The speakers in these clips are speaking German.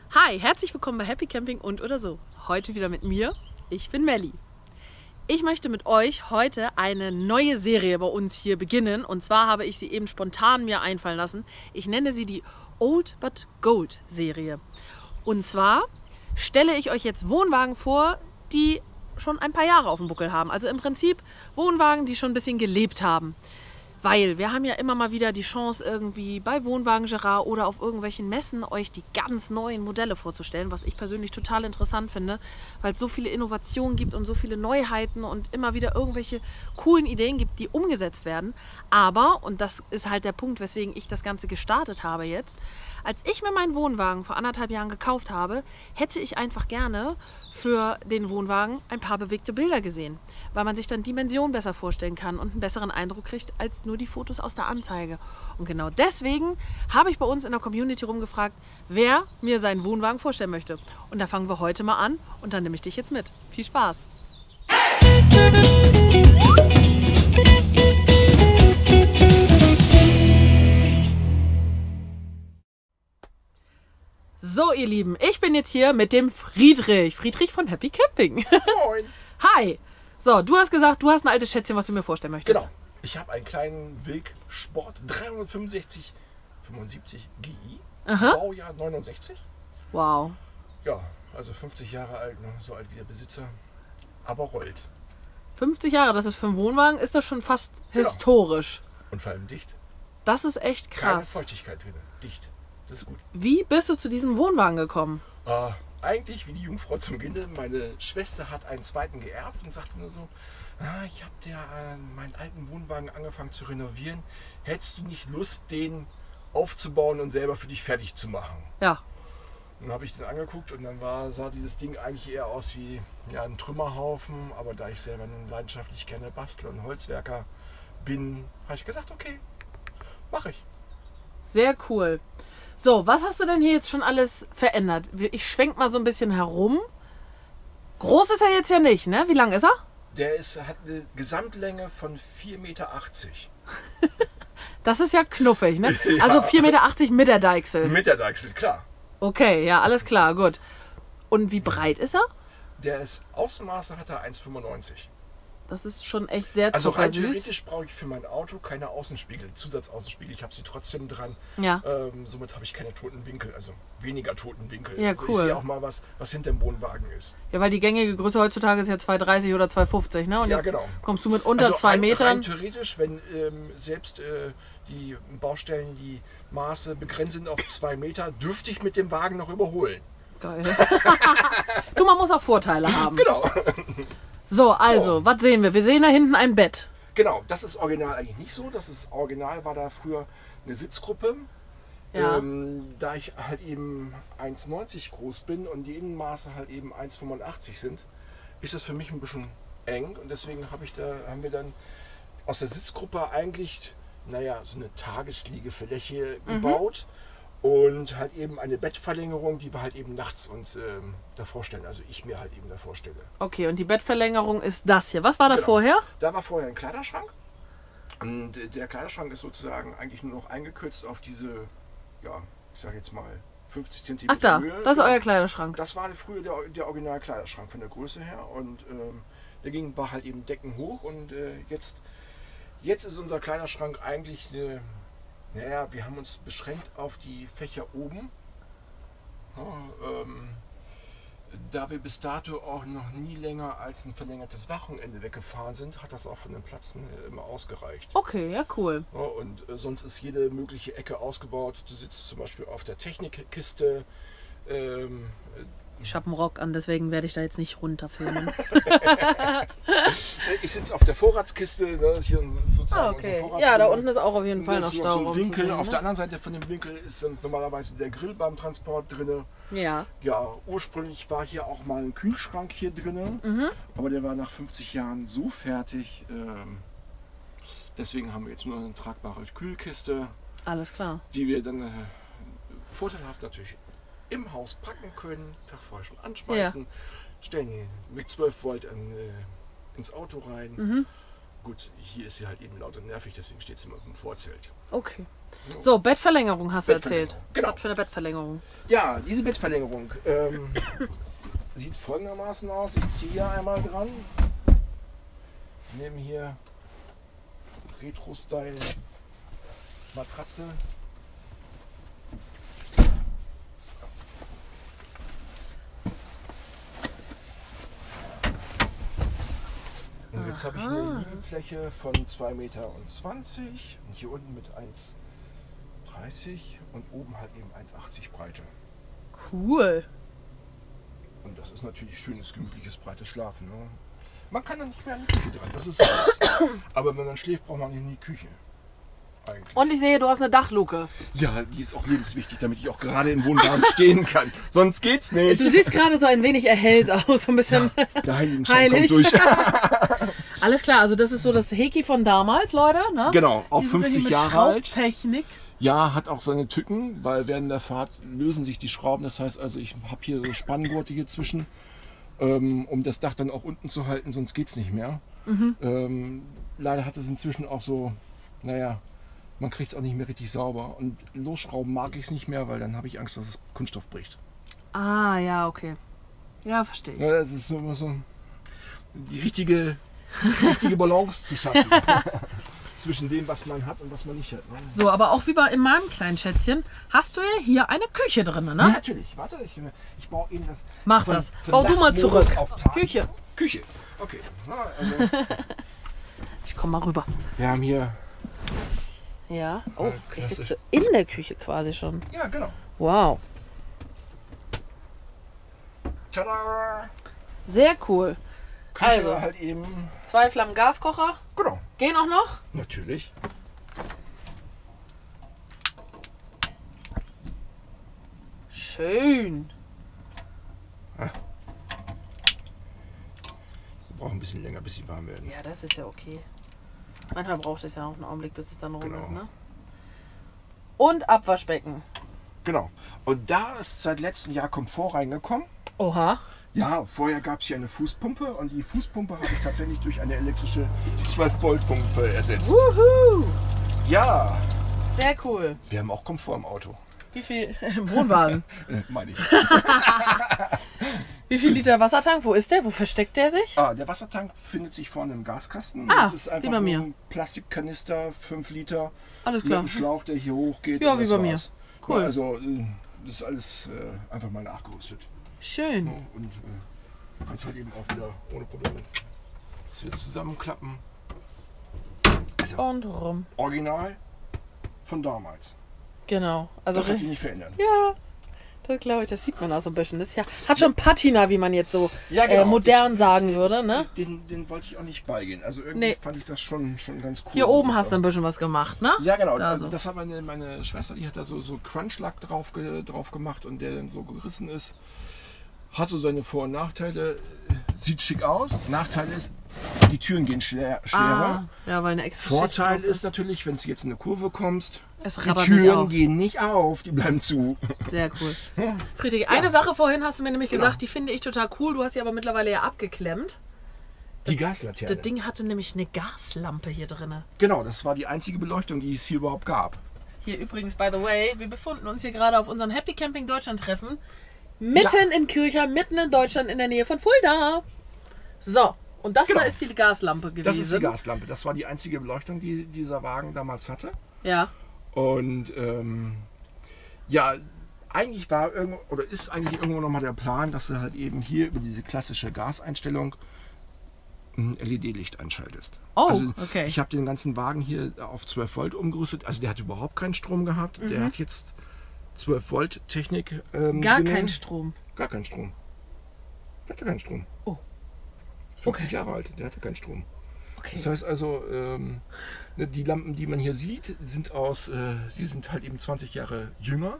Hi, herzlich willkommen bei Happy Camping und oder so. Heute wieder mit mir. Ich bin Melli. Ich möchte mit euch heute eine neue Serie bei uns hier beginnen. Und zwar habe ich sie eben spontan mir einfallen lassen. Ich nenne sie die Old But Gold Serie. Und zwar stelle ich euch jetzt Wohnwagen vor, die schon ein paar Jahre auf dem Buckel haben. Also im Prinzip Wohnwagen, die schon ein bisschen gelebt haben. Weil wir haben ja immer mal wieder die Chance, irgendwie bei Wohnwagen Gerard oder auf irgendwelchen Messen euch die ganz neuen Modelle vorzustellen, was ich persönlich total interessant finde, weil es so viele Innovationen gibt und so viele Neuheiten und immer wieder irgendwelche coolen Ideen gibt, die umgesetzt werden. Aber, und das ist halt der Punkt, weswegen ich das Ganze gestartet habe jetzt, als ich mir meinen Wohnwagen vor 1,5 Jahren gekauft habe, hätte ich einfach gerne für den Wohnwagen ein paar bewegte Bilder gesehen, weil man sich dann Dimensionen besser vorstellen kann und einen besseren Eindruck kriegt als nur die Fotos aus der Anzeige. Und genau deswegen habe ich bei uns in der Community rumgefragt, wer mir seinen Wohnwagen vorstellen möchte. Und da fangen wir heute mal an und dann nehme ich dich jetzt mit. Viel Spaß! So, ihr Lieben, ich bin jetzt hier mit dem Friedrich. Friedrich von Happy Camping. Moin. Hi. So, du hast gesagt, du hast ein altes Schätzchen, was du mir vorstellen möchtest. Genau. Ich habe einen kleinen Wilk Sport 365 75 GI. Aha. Baujahr 69. Wow. Ja, also 50 Jahre alt, ne? So alt wie der Besitzer. Aber rollt. 50 Jahre, das ist für einen Wohnwagen, ist das schon fast Ja. historisch. Und vor allem dicht. Das ist echt Keine krass. Feuchtigkeit drin. Dicht. Das ist gut. Wie bist du zu diesem Wohnwagen gekommen? Eigentlich wie die Jungfrau zum Kinde. Meine Schwester hat einen zweiten geerbt und sagte nur so, ich habe meinen alten Wohnwagen angefangen zu renovieren. Hättest du nicht Lust, den aufzubauen und selber für dich fertig zu machen? Ja. Dann habe ich den angeguckt und dann sah dieses Ding eigentlich eher aus wie ein Trümmerhaufen. Aber da ich selber nun leidenschaftlich gerne Bastler und Holzwerker bin, habe ich gesagt, okay, mache ich. Sehr cool. So, was hast du denn hier jetzt schon alles verändert? Ich schwenk mal so ein bisschen herum. Groß ist er jetzt ja nicht, ne? Wie lang ist er? Der hat eine Gesamtlänge von 4,80 Meter. Das ist ja knuffig, ne? Ja. Also 4,80 Meter mit der Deichsel. Mit der Deichsel, klar. Okay, ja, alles klar, gut. Und wie breit ist er? Außenmaße hat er 1,95. Das ist schon echt sehr Also rein zuckersüß. theoretisch brauche ich für mein Auto keine Außenspiegel, Zusatzaußenspiegel. Ich habe sie trotzdem dran. Ja. Somit habe ich keine toten Winkel, also weniger toten Winkel. Ja, also cool. Ich sehe auch mal, was hinter dem Wohnwagen ist. Ja, weil die gängige Größe heutzutage ist ja 2,30 oder 2,50, ne? Und Ja, jetzt genau. kommst du mit unter Also 2 rein Metern. theoretisch, wenn selbst die Baustellen die Maße begrenzt sind auf 2 Meter, dürfte ich mit dem Wagen noch überholen. Geil. Du, man muss auch Vorteile haben. Genau. So, also, was sehen wir? Wir sehen da hinten ein Bett. Genau, das ist original eigentlich nicht so. Das ist original, war da früher eine Sitzgruppe. Ja. Da ich halt eben 1,90 groß bin und die Innenmaße halt eben 1,85 sind, ist das für mich ein bisschen eng. Und deswegen haben wir dann aus der Sitzgruppe eigentlich, so eine Tagesliegefläche gebaut. Und halt eben eine Bettverlängerung, die wir halt eben nachts uns davor stellen. Also ich mir halt eben davor stelle. Okay, und die Bettverlängerung ist das hier. Was war da Genau. vorher? Da war vorher ein Kleiderschrank. Und der Kleiderschrank ist sozusagen eigentlich nur noch eingekürzt auf diese, ich sage jetzt mal 50 cm Ach da, Höhe. das ist euer Kleiderschrank. Das war früher der Original-Kleiderschrank von der Größe her. Und der war halt eben deckenhoch. Und jetzt ist unser Kleiderschrank eigentlich wir haben uns beschränkt auf die Fächer oben. Da wir bis dato auch noch nie länger als ein verlängertes Wochenende weggefahren sind, hat das auch von den Platzen immer ausgereicht. Okay, ja, cool. Und sonst ist jede mögliche Ecke ausgebaut. Du sitzt zum Beispiel auf der Technikkiste. Ich habe einen Rock an, deswegen werde ich da jetzt nicht runterfilmen. Ich sitze auf der Vorratskiste, ne? Hier sozusagen Okay. unser Vorrat. Ja, da unten ist auch auf jeden Fall Das noch ist so Stauraum ein zu Winkel. sehen, Auf ne? der anderen Seite von dem Winkel ist dann normalerweise der Grill beim Transport drin. Ja. Ja, ursprünglich war hier auch mal ein Kühlschrank hier drin, aber der war nach 50 Jahren so fertig. Deswegen haben wir jetzt nur eine tragbare Kühlkiste, Alles klar. die wir dann vorteilhaft natürlich im Haus packen können, Tag vorher schon anschmeißen, stellen ihn mit 12 Volt ins Auto rein. gut, hier ist sie halt eben laut und nervig, deswegen steht sie immer im Vorzelt. Okay. So, Bettverlängerung hast du erzählt. Bettverlängerung, genau. Was für eine Bettverlängerung? Ja, diese Bettverlängerung sieht folgendermaßen aus. Ich ziehe hier einmal dran, nehme hier Retro-Style Matratze. Und jetzt habe ich eine Liegefläche von 2,20 Meter und hier unten mit 1,30 und oben halt eben 1,80 Breite. Cool. Und das ist natürlich schönes, gemütliches, breites Schlafen. Ne? Man kann da nicht mehr an die Küche dran, das ist alles. Aber wenn man schläft, braucht man nicht in die Küche. Eigentlich. Und ich sehe, du hast eine Dachluke. Ja, die ist auch lebenswichtig, damit ich auch gerade im Wohnraum stehen kann. Sonst geht's nicht. Du siehst gerade so ein wenig erhellt aus, so ein bisschen Der Heiligenschein heilig. kommt durch. Alles klar, also das ist so das Heki von damals, Leute. Ne? Genau, auch Diese 50 mit Jahre alt. Schraubtechnik. Ja, hat auch seine Tücken, weil während der Fahrt lösen sich die Schrauben. Das heißt also, ich habe hier so Spanngurte hier zwischen, um das Dach dann auch unten zu halten, sonst geht's nicht mehr. Leider hat es inzwischen auch so, naja, man kriegt es auch nicht mehr richtig sauber. Und losschrauben mag ich es nicht mehr, weil dann habe ich Angst, dass es Kunststoff bricht. Ah, ja, okay. Ja, verstehe ich. Ja, das ist so immer so die richtige Balance zu schaffen. Zwischen dem, was man hat und was man nicht hat. Ne? So, aber auch wie in meinem kleinen Schätzchen, hast du ja hier eine Küche drin, ne? Ja, natürlich. Warte, ich baue eben das. Mach das. Bau du mal zurück. Küche. Küche. Okay. Na, also, Ich komm mal rüber. wir haben hier. Ja. Oh, ich klassisch. sitze in der Küche quasi schon. Ja, genau. Wow. Tada! Sehr cool. Küche Also. halt eben. 2 Flammen Gaskocher. Genau. Gehen auch noch? Natürlich. Schön. Wir brauchen ein bisschen länger, bis sie warm werden. Ja, das ist ja okay. Manchmal braucht es ja auch einen Augenblick, bis es dann rum Genau. ist, ne? Und Abwaschbecken. Genau. Und da ist seit letztem Jahr Komfort reingekommen. Oha. Ja, vorher gab es hier eine Fußpumpe und die Fußpumpe habe ich tatsächlich durch eine elektrische 12-Volt-Pumpe ersetzt. Wuhu. Ja, Sehr cool. wir haben auch Komfort im Auto. Wie viel im Wohnwagen? Meine ich. Wie viel Liter Wassertank? Wo ist der? Wo versteckt der sich? Der Wassertank befindet sich vorne im Gaskasten. Ah, das ist einfach wie bei mir. nur ein Plastikkanister, 5 Liter. Alles Mit klar. einem Schlauch, der hier hochgeht. Ja, und wie das bei mir. war's. Cool. Ja, also, das ist alles einfach mal nachgerüstet. Schön. Ja, und du kannst halt eben auch wieder ohne Probleme das hier zusammenklappen. Also, Und rum. original von damals. Genau. Also Das hat sich nicht verändert. ja, das glaube ich, das sieht man auch so ein bisschen. Das ist ja, hat schon Patina, wie man jetzt so Ja, genau. modern sagen würde, ne? Den wollte ich auch nicht beigehen. Also irgendwie Nee. fand ich das schon ganz cool. Hier oben Das hast du auch- ein bisschen was gemacht, ne? Ja, genau. Da Also so. das hat meine Schwester, die hat da so Crunch-Lack drauf gemacht und der dann so gerissen ist. Hat so seine Vor- und Nachteile. Sieht schick aus. Nachteil ist, die Türen gehen schwerer. Ja, weil eine extra Vorteil Schicht drauf ist natürlich, wenn du jetzt in eine Kurve kommst, Es die rabbert nicht Türen auf. gehen nicht auf, die bleiben zu. Sehr cool. Friedrich, eine Sache vorhin hast du mir nämlich gesagt, die finde ich total cool. Du hast sie aber mittlerweile ja abgeklemmt. Die Gaslaterne. Das Ding hatte nämlich eine Gaslampe hier drin. Genau, das war die einzige Beleuchtung, die es hier überhaupt gab. Hier übrigens, by the way, wir befinden uns hier gerade auf unserem Happy Camping Deutschland Treffen. Mitten in Kirchheim, mitten in Deutschland, in der Nähe von Fulda. So, und das Genau. da ist die Gaslampe gewesen. Das ist die Gaslampe. Das war die einzige Beleuchtung, die dieser Wagen damals hatte. Ja. Und ja, eigentlich war irgendwo, oder ist eigentlich irgendwo nochmal der Plan, dass du halt eben hier über diese klassische Gaseinstellung ein LED-Licht einschaltest. Oh, also okay. Ich habe den ganzen Wagen hier auf 12 Volt umgerüstet. Also der hat überhaupt keinen Strom gehabt. Der hat jetzt 12 Volt Technik. Gar genommen. kein Strom. Gar keinen Strom. Der hatte keinen Strom. Oh. 50 Jahre alt, der hatte keinen Strom. Okay. Das heißt also, die Lampen, die man hier sieht, sind die sind halt eben 20 Jahre jünger.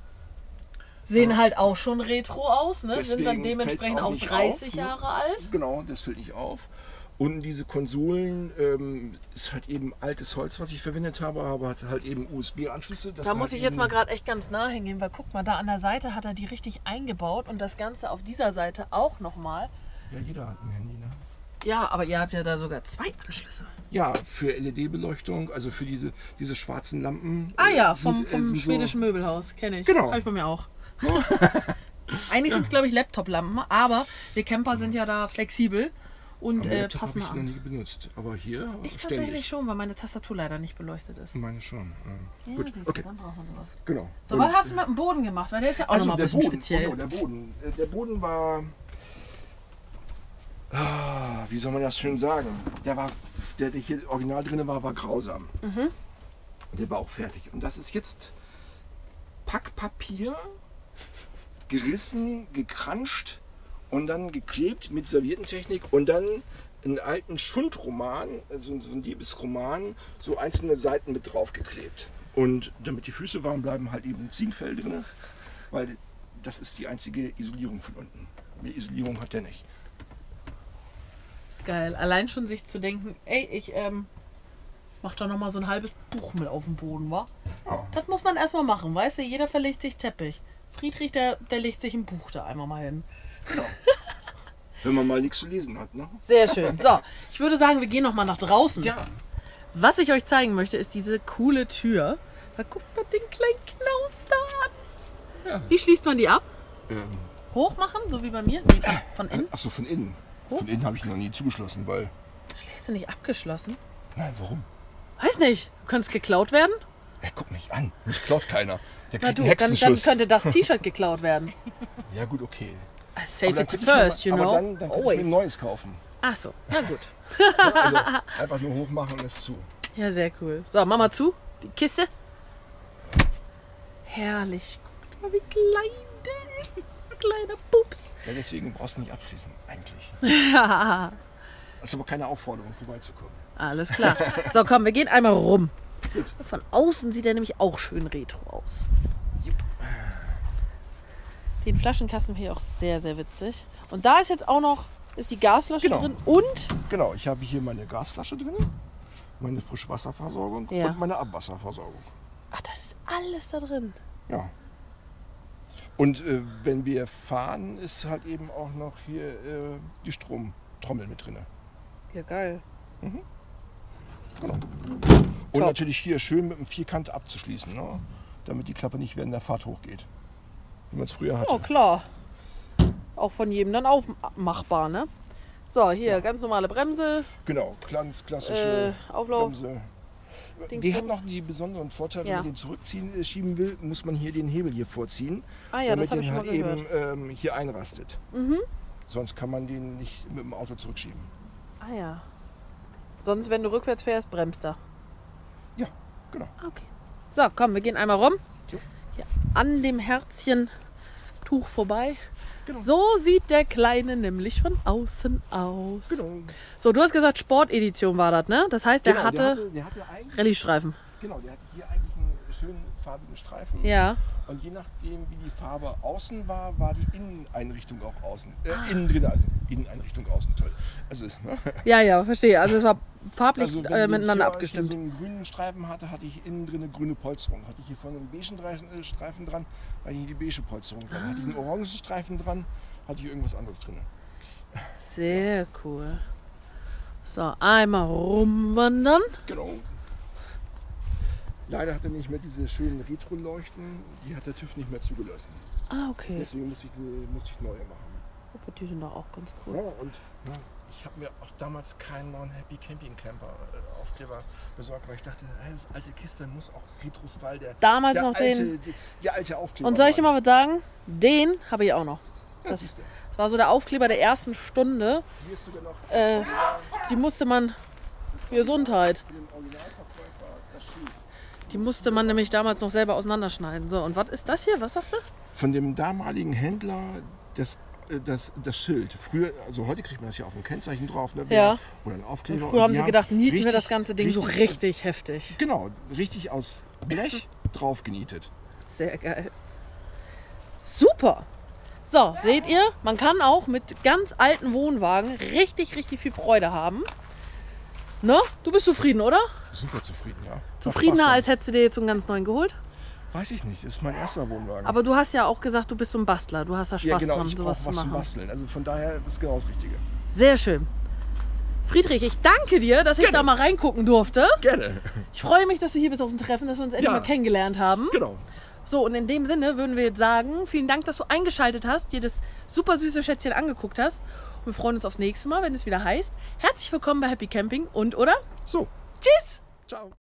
Sehen halt auch schon retro aus, ne? Sind dann Deswegen dementsprechend fällt's auch auch nicht 30 auf, ne? Jahre alt. Genau, das fällt nicht auf. Und diese Konsolen ist halt eben altes Holz, was ich verwendet habe, aber hat halt eben USB-Anschlüsse. Da muss ich jetzt mal gerade echt ganz nah hingehen, weil guck mal, da an der Seite hat er die richtig eingebaut und das Ganze auf dieser Seite auch nochmal. Ja, jeder hat ein Handy, ne? Ja, aber ihr habt ja da sogar 2 Anschlüsse. Ja, für LED-Beleuchtung, also für diese schwarzen Lampen. Ah ja, sind vom so- schwedischen Möbelhaus, kenne ich. Genau. Habe ich bei mir auch. Eigentlich sind es, glaube ich, Laptop-Lampen, aber wir Camper sind ja da flexibel und Aber Laptop passen habe mal ich noch an. nie benutzt. Aber hier Ich ständig. tatsächlich schon, weil meine Tastatur leider nicht beleuchtet ist. Meine schon. Ja. Ja, Gut, siehst du, okay, dann braucht man sowas. genau. So, Und, was hast du mit dem Boden gemacht? Weil der ist ja auch also nochmal ein der bisschen Boden, speziell. oh, der Boden. Der Boden war, wie soll man das schön sagen? Der hier original drin war grausam. Mhm. Der war auch fertig. Und das ist jetzt Packpapier, gerissen, gekranscht und dann geklebt mit Serviettentechnik und dann einen alten Schundroman, also so ein Liebesroman, so einzelne Seiten mit drauf geklebt. Und damit die Füße warm bleiben, halt eben Zinkfell drin, weil das ist die einzige Isolierung von unten. Mehr Isolierung hat der nicht. Ist geil. Allein schon sich zu denken, ey, ich mach da nochmal so ein halbes Buch mit auf den Boden, wa? Ja. Das muss man erstmal machen, weißt du? Jeder verlegt sich Teppich. Friedrich, der legt sich ein Buch da einmal mal hin. Wenn man mal nichts zu lesen hat, ne? Sehr schön. So, ich würde sagen, wir gehen nochmal nach draußen. Ja. Was ich euch zeigen möchte, ist diese coole Tür. Da guckt man den kleinen Knauf da an. Ja. Wie schließt man die ab? Ähm, Hoch machen, so wie bei mir? Nee, von innen? Achso, von innen. Oh. Von innen habe ich noch nie zugeschlossen, weil. Schlägst du nicht abgeschlossen? Nein, warum? Weiß nicht. Du kannst geklaut werden? Guck mich an. Mich klaut keiner. Der Na kriegt du, einen dann Hexenschuss. könnte das T-Shirt geklaut werden. Ja gut, okay. Safety könnte ich first, you aber know. dann kann ich mir ein neues kaufen. Ach so, na gut. Also einfach nur hochmachen und ist zu. Ja, sehr cool. So, mach mal zu. Die Kiste. Herrlich. Guckt mal, wie klein der ist. Kleiner Pups. Ja, deswegen brauchst du nicht abschließen, eigentlich. Ja, Das ist aber keine Aufforderung, vorbeizukommen. alles klar. So, komm, wir gehen einmal rum. Gut. Von außen sieht er nämlich auch schön retro aus. Jupp. Den Flaschenkasten finde ich auch sehr, sehr witzig. Und da ist jetzt auch noch, ist die Gasflasche Genau. drin und Genau, ich habe hier meine Gasflasche drin, meine Frischwasserversorgung Ja. und meine Abwasserversorgung. ach, das ist alles da drin. Ja. Und wenn wir fahren, ist halt eben auch noch hier die Stromtrommel mit drin. Ja, geil. Genau. Und Top. natürlich hier schön mit einem Vierkant abzuschließen, ne? Damit die Klappe nicht während der Fahrt hochgeht. Wie man es früher hatte. Oh, klar. Auch von jedem dann aufmachbar, ne? So, hier, ganz normale Bremse. Genau, ganz klassische Auflauf. Bremse. Dingsbums. Die hat noch die besonderen Vorteile, wenn Ja. man den zurückziehen schieben will, muss man hier den Hebel hier vorziehen, Ah ja, das damit habe ich der schon halt mal gehört. eben hier einrastet. Mhm. Sonst kann man den nicht mit dem Auto zurückschieben. Ah ja. Sonst, wenn du rückwärts fährst, bremst er. Ja, genau. Okay. So, komm, wir gehen einmal rum. Jo. Hier an dem Herzchentuch vorbei. Genau. So sieht der Kleine nämlich von außen aus. Genau. So, du hast gesagt, Sportedition war das, ne? Das heißt, der Genau, hatte der hatte eigentlich, Rallye-Streifen. genau, der hatte hier eigentlich einen schönen farbigen Streifen. Ja. Und je nachdem, wie die Farbe außen war, war die Inneneinrichtung auch außen. Innen drin, also Inneneinrichtung außen, toll. Also, ne? Ja, ja, verstehe. Also es war farblich Also wenn ich miteinander hier abgestimmt. so einen grünen Streifen hatte, hatte ich innen drin eine grüne Polsterung. Hatte ich hier vorne einen beigen Streifen dran, hatte ich hier die beige Polsterung dran. Hatte ich einen orangen Streifen dran, hatte ich irgendwas anderes drin. Sehr cool. So, einmal rumwandern. Genau. Leider hat er nicht mehr diese schönen Retro-Leuchten, die hat der TÜV nicht mehr zugelassen. Ah, okay. Deswegen musste ich neue machen. Aber die sind doch auch ganz cool. Ja, und ich habe mir auch damals keinen neuen Happy Camping Camper Aufkleber besorgt, weil ich dachte, das alte Kiste muss auch Retro-Style Damals der noch alte, die alte Aufkleber. Und soll ich dir sein. mal was sagen? Den habe ich auch noch. Das ist der. Das war so der Aufkleber der ersten Stunde. Hier ist sogar noch Die musste man. Gesundheit. für den Originalverkäufer das Schild. Die musste man nämlich damals noch selber auseinanderschneiden. So, und was ist das hier? Was sagst du? Von dem damaligen Händler das Schild. Früher, also heute kriegt man das ja auf dem Kennzeichen drauf, ne? Ja. Oder ein Und Aufkleber. früher haben die sie gedacht, nieten wir richtig- das ganze Ding so richtig heftig. Genau, richtig aus Blech drauf genietet. Sehr geil. Super. So, seht ihr, man kann auch mit ganz alten Wohnwagen richtig, richtig viel Freude haben. Ne? Du bist zufrieden, oder? Super zufrieden, ja. Macht Zufriedener, Spaß als hättest du dir jetzt so einen ganz neuen geholt. dann. Weiß ich nicht, das ist mein erster Wohnwagen. Aber du hast ja auch gesagt, du bist so ein Bastler. Du hast da Spaß ja, genau, dran, ich sowas brauche zu was zum machen. Basteln. Also von daher ist genau das Richtige. Sehr schön. Friedrich, ich danke dir, dass ich Gerne. da mal reingucken durfte. Gerne. Ich freue mich, dass du hier bist auf dem Treffen, dass wir uns endlich Ja. mal kennengelernt haben. Genau. So, und in dem Sinne würden wir jetzt sagen, vielen Dank, dass du eingeschaltet hast, dir das super süße Schätzchen angeguckt hast. Und wir freuen uns aufs nächste Mal, wenn es wieder heißt, herzlich willkommen bei Happy Camping und, oder? So. Tschüss! Ciao.